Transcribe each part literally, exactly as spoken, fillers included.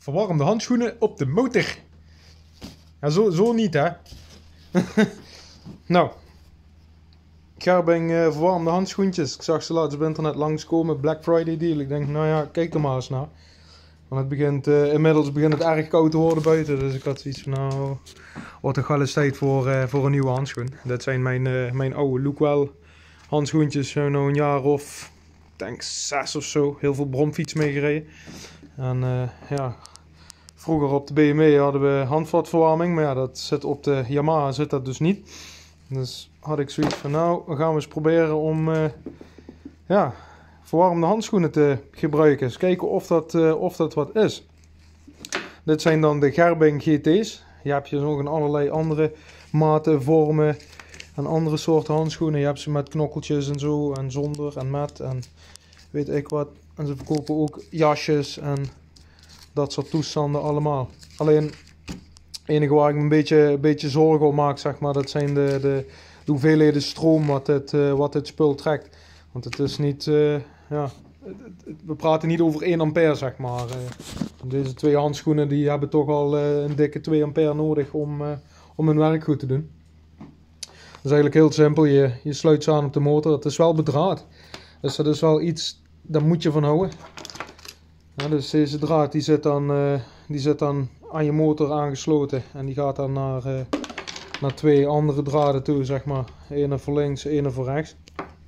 verwarmde handschoenen op de motor. Ja, zo, zo niet, hè. Nou. Gerbing uh, verwarmde handschoentjes. Ik zag ze laatst op internet langskomen. Black Friday deal. Ik denk, nou ja, kijk er maar eens naar. Want het begint, uh, inmiddels begint het erg koud te worden buiten. Dus ik had zoiets van, nou, wordt toch wel eens tijd voor, uh, voor een nieuwe handschoen. Dat zijn mijn, uh, mijn oude Lookwell handschoentjes. Zo nou een jaar of, ik denk zes of zo. Heel veel bromfiets meegereden. En uh, ja, vroeger op de B M W hadden we handvatverwarming. Maar ja, dat zit op de Yamaha zit dat dus niet. Dus had ik zoiets van, nou, we gaan eens proberen om uh, ja, verwarmde handschoenen te gebruiken. Eens kijken of dat, uh, of dat wat is. Dit zijn dan de Gerbing G T's. Je hebt je nog in allerlei andere maten, vormen en andere soorten handschoenen. Je hebt ze met knokkeltjes en zo, en zonder en met en weet ik wat. En ze verkopen ook jasjes en dat soort toestanden allemaal. Alleen het enige waar ik me een beetje, een beetje zorgen om maak, zeg maar, dat zijn de, de, de hoeveelheden stroom wat dit, uh, wat dit spul trekt. Want het is niet, uh, ja, we praten niet over één ampère, zeg maar. Uh, deze twee handschoenen die hebben toch al uh, een dikke twee ampère nodig om, uh, om hun werk goed te doen. Dat is eigenlijk heel simpel, je, je sluit ze aan op de motor. Het is wel bedraad, dus dat is wel iets, daar moet je van houden. Ja, dus deze draad die zit, dan, uh, die zit dan aan je motor aangesloten en die gaat dan naar, uh, naar twee andere draden toe, zeg maar. Ene voor links, ene voor rechts.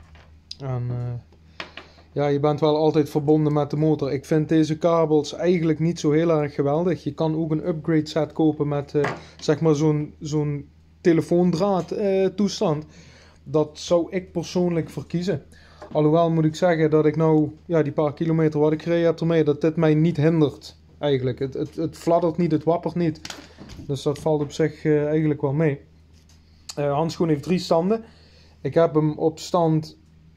En uh, ja, je bent wel altijd verbonden met de motor. Ik vind deze kabels eigenlijk niet zo heel erg geweldig. Je kan ook een upgrade set kopen met uh, zeg maar zo'n zo'n telefoondraad uh, toestand. Dat zou ik persoonlijk verkiezen. Alhoewel moet ik zeggen dat ik nou, ja, die paar kilometer wat ik gereden heb ermee, dat dit mij niet hindert eigenlijk. Het, het, het fladdert niet, het wappert niet. Dus dat valt op zich uh, eigenlijk wel mee. Uh, handschoen heeft drie standen. Ik heb hem op stand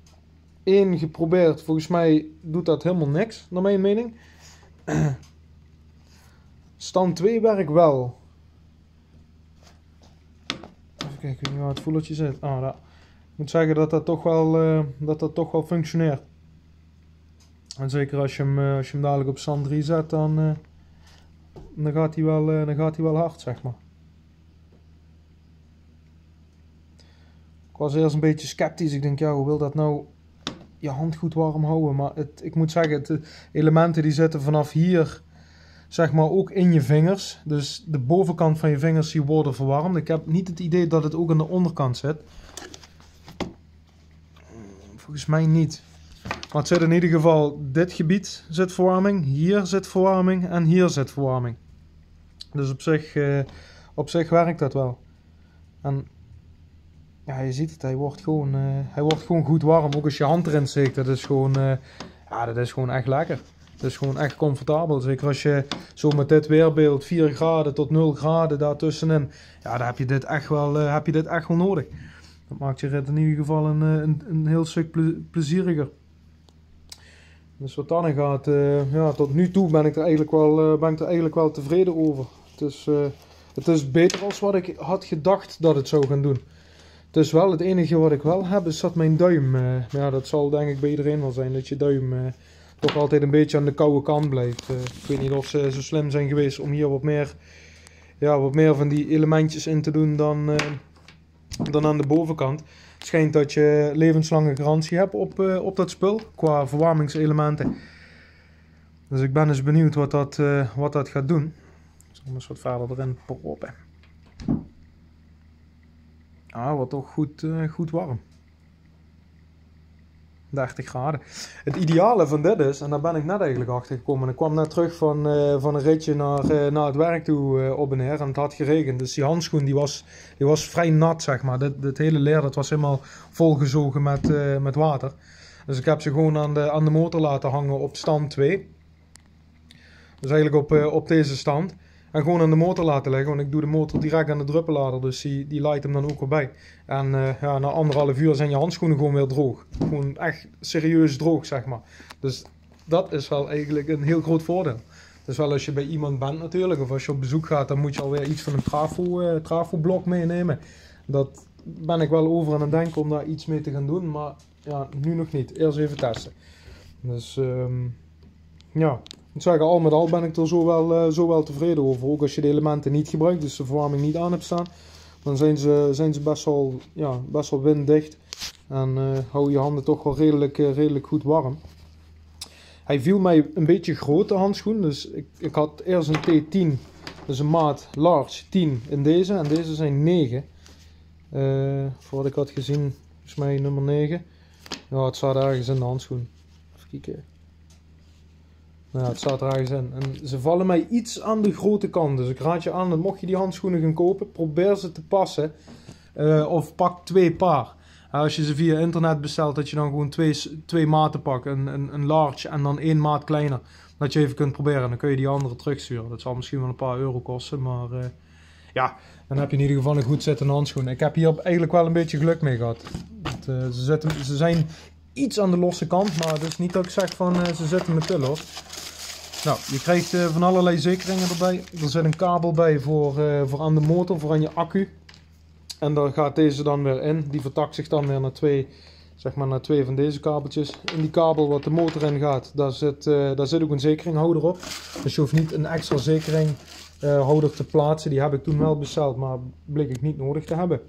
één geprobeerd. Volgens mij doet dat helemaal niks, naar mijn mening. Stand twee werkt wel. Even kijken waar het voelertje zit. Ah, daar. Ik moet zeggen dat dat toch wel, uh, dat dat toch wel functioneert. En zeker als je hem, uh, als je hem dadelijk op stand drie zet, dan, uh, dan, gaat hij wel, uh, dan gaat hij wel hard, zeg maar. Ik was eerst een beetje sceptisch. Ik denk, ja, hoe wil dat nou je hand goed warm houden? Maar het, ik moet zeggen, de elementen die zitten vanaf hier, zeg maar, ook in je vingers. Dus de bovenkant van je vingers die worden verwarmd. Ik heb niet het idee dat het ook aan de onderkant zit. Volgens mij niet. Maar het zit in ieder geval, dit gebied zit verwarming, hier zit verwarming en hier zit verwarming. Dus op zich, uh, op zich werkt dat wel. En ja, je ziet het, hij wordt gewoon, uh, hij wordt gewoon goed warm. Ook als je hand erin steekt, dat is gewoon, uh, ja, dat is gewoon echt lekker. Dat is gewoon echt comfortabel. Zeker als je zo met dit weerbeeld, vier graden tot nul graden daartussenin, ja, dan heb je dit echt wel, uh, heb je dit echt wel nodig. Dat maakt je rit in ieder geval een, een, een heel stuk ple plezieriger. Dus wat dan gaat, uh, ja, tot nu toe ben ik er eigenlijk wel, uh, ben ik er eigenlijk wel tevreden over. Het is, uh, het is beter als wat ik had gedacht dat het zou gaan doen. Het is wel het enige wat ik wel heb, is dat mijn duim, uh, ja, dat zal denk ik bij iedereen wel zijn, dat je duim uh, toch altijd een beetje aan de koude kant blijft. Uh, ik weet niet of ze zo slim zijn geweest om hier wat meer, ja, wat meer van die elementjes in te doen dan, uh, dan aan de bovenkant. Het schijnt dat je levenslange garantie hebt op, uh, op dat spul, qua verwarmingselementen. Dus ik ben eens benieuwd wat dat, uh, wat dat gaat doen. Ik zal hem eens wat verder erin proppen. Ah, wordt toch goed, uh, goed warm. dertig graden. Het ideale van dit is, en daar ben ik net eigenlijk achter gekomen. Ik kwam net terug van, uh, van een ritje naar, uh, naar het werk toe uh, op en neer en het had geregend. Dus die handschoen die was, die was vrij nat, zeg maar. Dit, dit hele leer dat was helemaal volgezogen met, uh, met water. Dus ik heb ze gewoon aan de, aan de motor laten hangen op stand twee. Dus eigenlijk op, uh, op deze stand. En gewoon aan de motor laten leggen, want ik doe de motor direct aan de druppelader, dus die, die leidt hem dan ook weer bij. En uh, ja, na anderhalf uur zijn je handschoenen gewoon weer droog. Gewoon echt serieus droog, zeg maar. Dus dat is wel eigenlijk een heel groot voordeel. Dus wel als je bij iemand bent natuurlijk, of als je op bezoek gaat, dan moet je alweer iets van een trafo, uh, trafoblok meenemen. Dat ben ik wel over aan het denken om daar iets mee te gaan doen, maar ja, nu nog niet. Eerst even testen. Dus um, ja, moet zeggen, al met al ben ik er zo wel, uh, zo wel tevreden over. Ook als je de elementen niet gebruikt, dus de verwarming niet aan hebt staan. Dan zijn ze, zijn ze best wel, ja, best wel winddicht. En uh, hou je handen toch wel redelijk, uh, redelijk goed warm. Hij viel mij een beetje groot, de handschoen. Dus ik, ik had eerst een T tien. Dus een maat large tien in deze. En deze zijn negen. Uh, voor wat ik had gezien, volgens mij nummer negen. Ja, het staat ergens in de handschoen. Even kijken. Nou, het staat er ergens in. En ze vallen mij iets aan de grote kant. Dus ik raad je aan dat mocht je die handschoenen gaan kopen, probeer ze te passen. Uh, of pak twee paar. Als je ze via internet bestelt, dat je dan gewoon twee, twee maten pakt. Een, een, een large en dan één maat kleiner. Dat je even kunt proberen. Dan kun je die andere terugsturen. Dat zal misschien wel een paar euro kosten. Maar uh, ja, dan heb je in ieder geval een goed zittende handschoen. Ik heb hier eigenlijk wel een beetje geluk mee gehad. Het, uh, ze, zitten, ze zijn iets aan de losse kant. Maar het is niet dat ik zeg van uh, ze zitten met til hoor. Nou, je krijgt uh, van allerlei zekeringen erbij. Er zit een kabel bij voor, uh, voor aan de motor, voor aan je accu. En daar gaat deze dan weer in. Die vertakt zich dan weer naar twee, zeg maar naar twee van deze kabeltjes. In die kabel wat de motor in gaat, daar zit, uh, daar zit ook een zekeringhouder op. Dus je hoeft niet een extra zekeringhouder uh, te plaatsen. Die heb ik toen wel besteld, maar bleek ik niet nodig te hebben.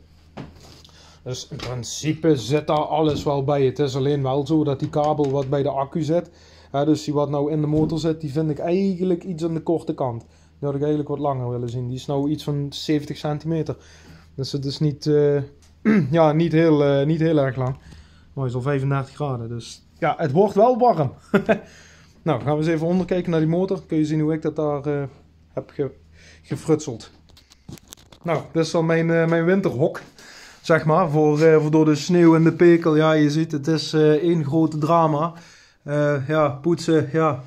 Dus in principe zit daar alles wel bij. Het is alleen wel zo dat die kabel wat bij de accu zit, uh, dus die wat nou in de motor zit, die vind ik eigenlijk iets aan de korte kant. Die had ik eigenlijk wat langer willen zien. Die is nou iets van zeventig centimeter. Dus het is niet, uh, ja, niet, heel, uh, niet heel erg lang. Maar het is al vijfendertig graden. Dus ja, het wordt wel warm. Nou, gaan we eens even onderkijken naar die motor. Kun je zien hoe ik dat daar uh, heb ge gefrutseld. Nou, dit is dan mijn, uh, mijn winterhok. Zeg maar, voor, uh, voor door de sneeuw en de pekel. Ja, je ziet, het is uh, één grote drama. Uh, ja, poetsen, ja.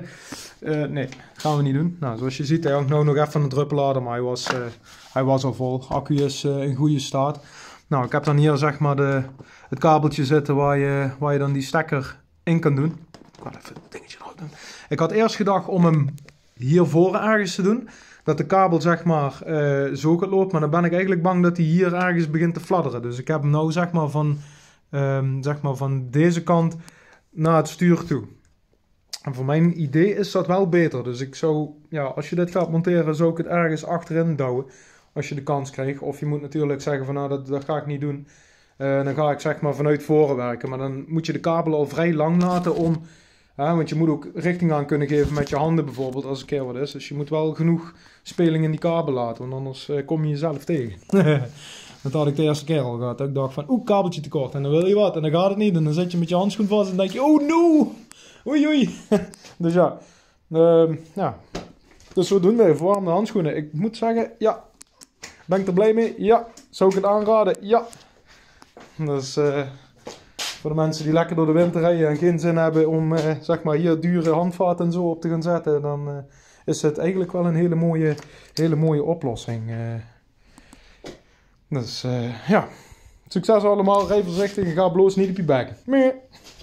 Uh, nee, gaan we niet doen. Nou, zoals je ziet, hij hangt nou nog even aan de druppelader, maar hij was, uh, hij was al vol. Accu is uh, in goede staat. Nou, ik heb dan hier zeg maar de, het kabeltje zitten waar je, waar je dan die stekker in kan doen. Ik ga even het dingetje eruit doen. Ik had eerst gedacht om hem hiervoor ergens te doen. Dat de kabel zeg maar uh, zo gaat lopen, maar dan ben ik eigenlijk bang dat hij hier ergens begint te fladderen. Dus ik heb hem nou zeg maar van, um, zeg maar van deze kant naar het stuur toe. En voor mijn idee is dat wel beter. Dus ik zou, ja, als je dit gaat monteren, zou ik het ergens achterin douwen. Als je de kans krijgt. Of je moet natuurlijk zeggen van nou, dat, dat ga ik niet doen. Uh, dan ga ik zeg maar vanuit voren werken. Maar dan moet je de kabel al vrij lang laten om... Uh, want je moet ook richting aan kunnen geven met je handen bijvoorbeeld, als een keer wat is. Dus je moet wel genoeg speling in die kabel laten. Want anders uh, kom je jezelf tegen. Dat had ik de eerste keer al gehad. Ik dacht van, oeh, kabeltje tekort. En dan wil je wat. En dan gaat het niet. En dan zit je met je handschoen vast en dan denk je, oh no! Oei oei. Dus ja. Uh, ja. Dus zodoende, verwarmde handschoenen. Ik moet zeggen, ja. Ben ik er blij mee? Ja. Zou ik het aanraden? Ja. Dus uh, voor de mensen die lekker door de winter rijden en geen zin hebben om uh, zeg maar hier dure handvaten en zo op te gaan zetten, dan uh, is het eigenlijk wel een hele mooie, hele mooie oplossing. Uh, dus uh, ja. Succes allemaal, rij voorzichtig en ga bloos niet op je bek. Meh.